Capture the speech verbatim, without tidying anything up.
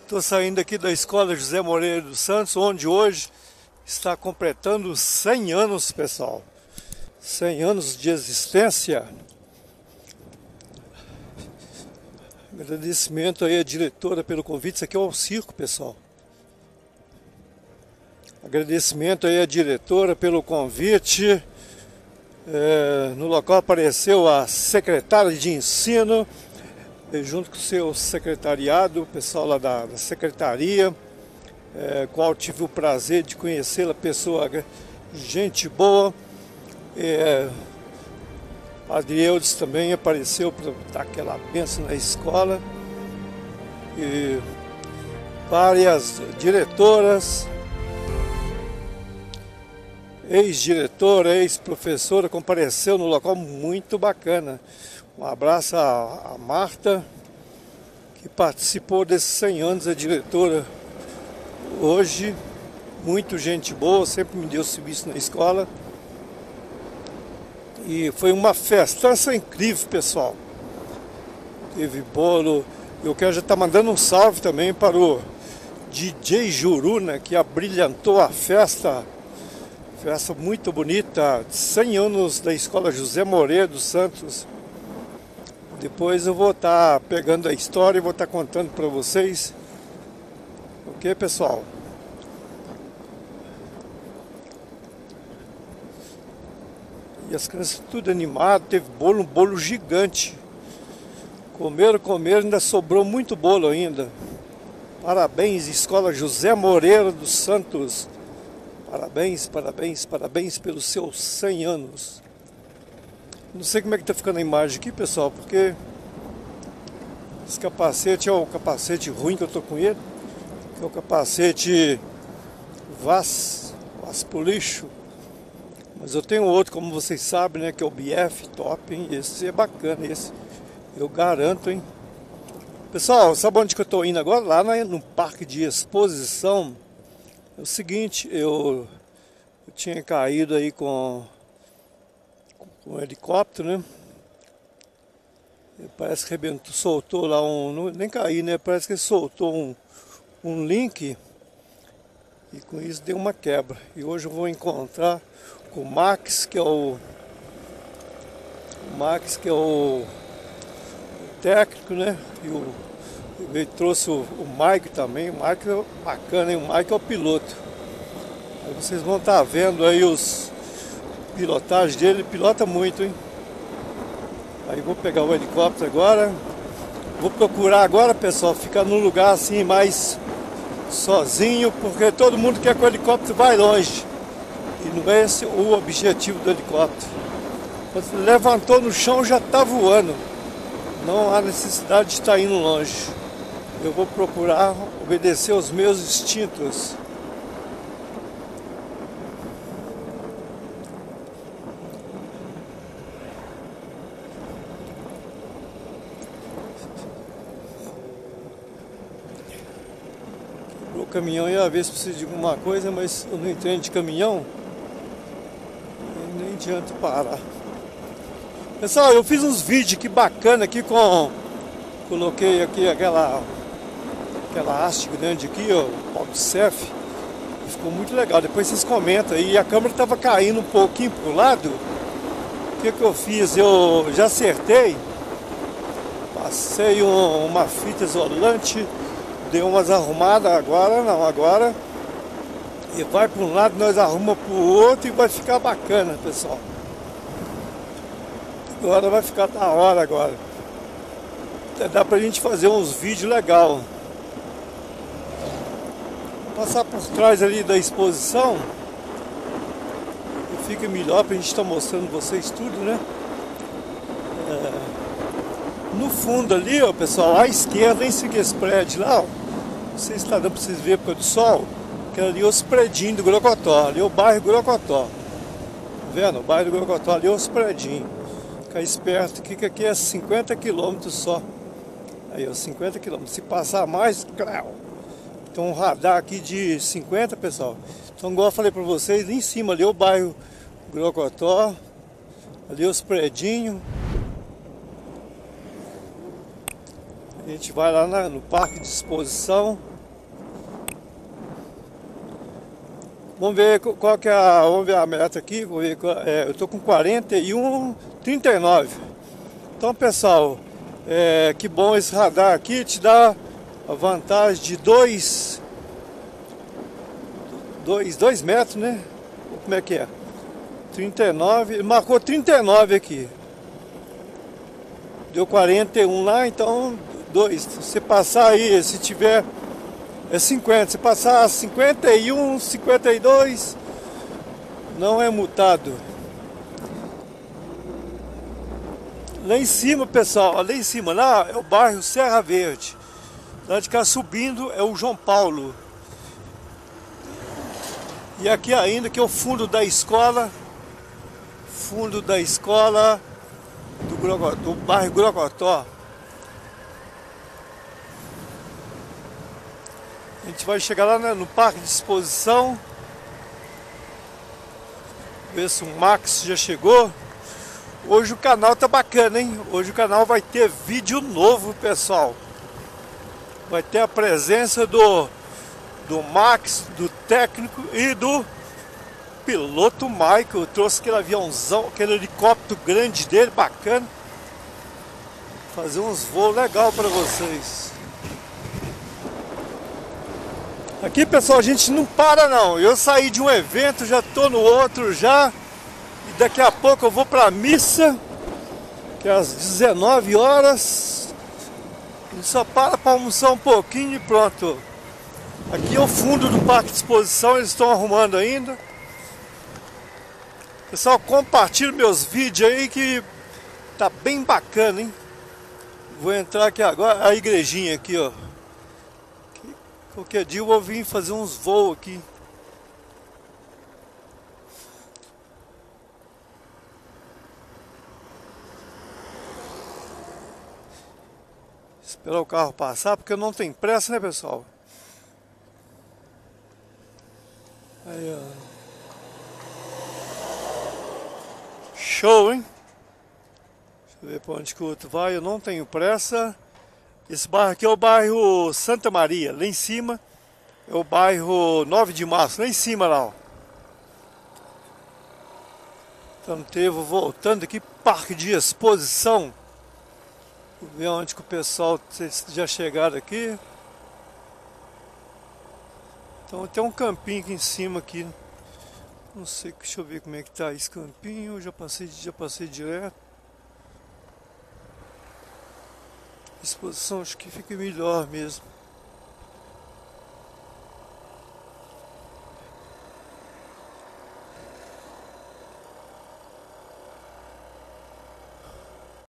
Estou saindo aqui da Escola José Moreira dos Santos, onde hoje está completando cem anos, pessoal. cem anos de existência. Agradecimento aí à diretora pelo convite. Isso aqui é o circo, pessoal. Agradecimento aí à diretora pelo convite. É, no local apareceu a secretária de ensino, junto com o seu secretariado, o pessoal lá da, da secretaria, é, qual tive o prazer de conhecê-la, pessoa, gente boa. É, Padre Eudes também apareceu para dar aquela bênção na escola. E várias diretoras, ex-diretora, ex-professora compareceu no local, muito bacana. Um abraço a, a Marta, que participou desses cem anos, a diretora hoje, muito gente boa, sempre me deu serviço na escola. E foi uma festança incrível, pessoal. Teve bolo. Eu quero já estar mandando um salve também para o D J Juru, né, que abrilhantou a festa. Festa muito bonita, cem anos da Escola José Moreira dos Santos. Depois eu vou estar pegando a história e vou estar contando para vocês. Ok, pessoal? E as crianças tudo animado, teve bolo, um bolo gigante. Comeram, comeram, ainda sobrou muito bolo ainda. Parabéns, Escola José Moreira dos Santos. Parabéns, parabéns, parabéns pelos seus cem anos. Não sei como é que tá ficando a imagem aqui, pessoal, porque esse capacete é o capacete ruim que eu tô com ele, que é o capacete Vas, Vaspolixo. Mas eu tenho outro, como vocês sabem, né, que é o B F Top, hein? Esse é bacana, esse eu garanto, hein. Pessoal, sabe onde que eu tô indo agora? Lá no parque de exposição. É o seguinte, eu, eu tinha caído aí com com um helicóptero, né? Parece que rebentou, soltou lá um... Não, nem caí, né? Parece que ele soltou um, um link e com isso deu uma quebra. E hoje eu vou encontrar com o Max, que é o... o Max, que é o, o técnico, né? E o, ele trouxe o, o Mike também. O Mike é bacana, hein? O Mike é o piloto. Aí vocês vão estar vendo aí os... pilotagem dele, ele pilota muito, hein? Aí vou pegar o helicóptero agora. Vou procurar agora, pessoal, ficar num lugar assim mais sozinho, porque todo mundo quer que o helicóptero vai longe. E não é esse o objetivo do helicóptero. Quando levantou no chão já está voando. Não há necessidade de estar indo longe. Eu vou procurar obedecer aos meus instintos. O caminhão ia ver se precisa de alguma coisa, mas eu não entendo de caminhão, nem adianta parar. Pessoal, eu fiz uns vídeos que bacana aqui com... Coloquei aqui aquela aquela haste grande aqui, ó, o pau de surf. Ficou muito legal, depois vocês comentam aí. A câmera estava caindo um pouquinho pro lado. O que que eu fiz? Eu já acertei. Passei um, uma fita isolante. Deu umas arrumadas, agora não, agora e vai para um lado, nós arrumamos para o outro e vai ficar bacana, pessoal. Agora vai ficar da hora agora. Dá pra gente fazer uns vídeos legais. Passar por trás ali da exposição, fica melhor pra gente estar mostrando vocês tudo, né? É... No fundo ali, ó, pessoal, à esquerda, em seguida esse prédio lá, ó, não sei se está dando para vocês verem por causa do sol, que ali é os predinhos do Grocotó, ali é o bairro Grocotó. Tá vendo? O bairro do Grocotó, ali é os predinhos. Fica esperto que aqui é cinquenta quilômetros só. Aí, ó, cinquenta quilômetros. Se passar mais, claro. Então um radar aqui de cinquenta, pessoal. Então, igual eu falei para vocês, ali em cima ali é o bairro Grocotó, ali é os predinhos. A gente vai lá na, no parque de exposição. Vamos ver qual que é a, vamos ver a meta aqui. Vou ver, é, eu tô com quarenta e um, trinta e nove. Então, pessoal, é, que bom esse radar aqui, te dá a vantagem de dois, dois, dois metros, né? Como é que é? trinta e nove, ele marcou trinta e nove aqui. Deu quarenta e um lá, então dois. Se você passar aí, se tiver é cinquenta, se passar cinquenta e um, cinquenta e dois, não é multado. Lá em cima, pessoal, lá em cima, lá é o bairro Serra Verde. Lá de cá subindo é o João Paulo. E aqui ainda que é o fundo da escola, fundo da escola do, Grogotó, do bairro Grogotó. A gente vai chegar lá no parque de exposição. Ver se o Max já chegou. Hoje o canal tá bacana, hein? Hoje o canal vai ter vídeo novo, pessoal. Vai ter a presença do, do Max, do técnico e do piloto Michael. Eu trouxe aquele aviãozão, aquele helicóptero grande dele, bacana. Fazer uns voos legal para vocês. Aqui, pessoal, a gente não para não. Eu saí de um evento, já tô no outro já. E daqui a pouco eu vou pra missa, que é às dezenove horas. A gente só para para almoçar um pouquinho e pronto. Aqui é o fundo do parque de exposição, eles estão arrumando ainda. Pessoal, compartilha meus vídeos aí que tá bem bacana, hein? Vou entrar aqui agora, a igrejinha aqui, ó. Qualquer dia eu vou vir fazer uns voos aqui. Esperar o carro passar, porque não tem pressa, né, pessoal? Aí, ó. Show, hein? Deixa eu ver pra onde que o outro vai. Eu não tenho pressa. Esse bairro aqui é o bairro Santa Maria. Lá em cima é o bairro nove de março. Lá em cima, lá, ó. Então, teve voltando aqui, parque de exposição. Vou ver onde que o pessoal já chegaram aqui. Então tem um campinho aqui em cima aqui. Não sei, deixa eu ver como é que tá esse campinho. Eu já passei, já passei direto. Exposição acho que fica melhor mesmo.